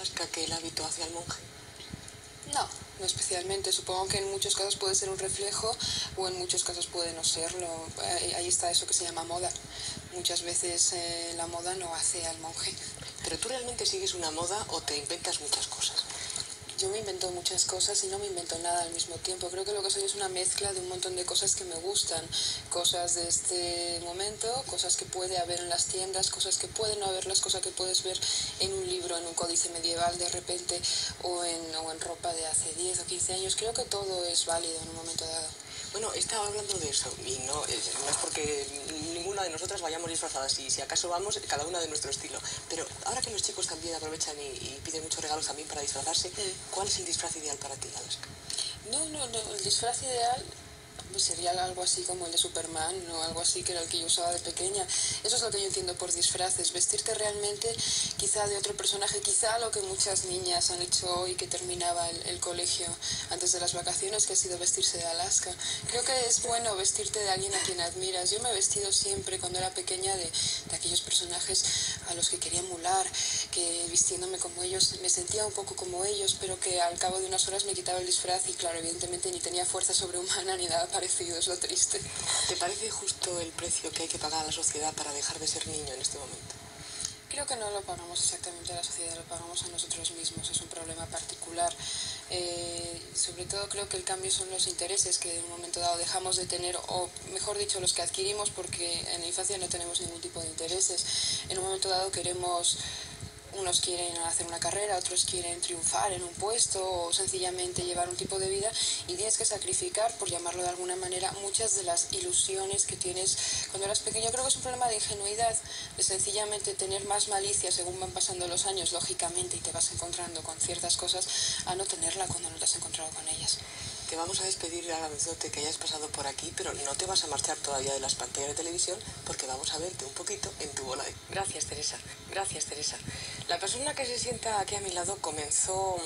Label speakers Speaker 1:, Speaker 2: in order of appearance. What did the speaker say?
Speaker 1: Alaska que el hábito hacia el monje?
Speaker 2: No, no especialmente. Supongo que en muchos casos puede ser un reflejo o en muchos casos puede no serlo. Ahí está eso que se llama moda. Muchas veces la moda no hace al monje.
Speaker 1: ¿Pero tú realmente sigues una moda o te inventas muchas cosas?
Speaker 2: Yo me invento muchas cosas y no me invento nada al mismo tiempo. Creo que lo que soy es una mezcla de un montón de cosas que me gustan. Cosas de este momento, cosas que puede haber en las tiendas, cosas que pueden no haberlas, cosas que puedes ver en un libro, en un códice medieval de repente o en ropa de hace 10 o 15 años. Creo que todo es válido en un momento dado.
Speaker 1: Bueno, estaba hablando de eso y no es porque ninguna de nosotras vayamos disfrazadas y si acaso vamos, cada una de nuestro estilo. Pero ahora que los chicos también aprovechan y piden muchos regalos también para disfrazarse, ¿cuál es el disfraz ideal para ti, Alaska?
Speaker 2: No, el disfraz ideal sería algo así como el de Superman o algo así que era el que yo usaba de pequeña. Eso es lo que yo entiendo por disfraces, vestirte realmente quizá de otro personaje, quizá lo que muchas niñas han hecho hoy que terminaba el colegio antes de las vacaciones, que ha sido vestirse de Alaska. Creo que es bueno vestirte de alguien a quien admiras. Yo me he vestido siempre cuando era pequeña de aquellos personajes a los que quería emular, que vistiéndome como ellos me sentía un poco como ellos, pero que al cabo de unas horas me quitaba el disfraz y claro, evidentemente ni tenía fuerza sobrehumana ni nada parecido, es lo triste.
Speaker 1: ¿Te parece justo el precio que hay que pagar a la sociedad para dejar de ser niño en este momento?
Speaker 2: Creo que no lo pagamos exactamente a la sociedad, lo pagamos a nosotros mismos, es un problema particular. Sobre todo creo que el cambio son los intereses que en un momento dado dejamos de tener, o mejor dicho, los que adquirimos, porque en la infancia no tenemos ningún tipo de intereses. En un momento dado queremos... Unos quieren hacer una carrera, otros quieren triunfar en un puesto o sencillamente llevar un tipo de vida y tienes que sacrificar, por llamarlo de alguna manera, muchas de las ilusiones que tienes cuando eras pequeño. Creo que es un problema de ingenuidad, de sencillamente tener más malicia según van pasando los años, lógicamente, y te vas encontrando con ciertas cosas, a no tenerla cuando no te has encontrado con ellas.
Speaker 1: Te vamos a despedir agradeciéndote que hayas pasado por aquí, pero no te vas a marchar todavía de las pantallas de televisión porque vamos a verte un poquito en tu bola. Gracias, Teresa. Gracias, Teresa. La persona que se sienta aquí a mi lado comenzó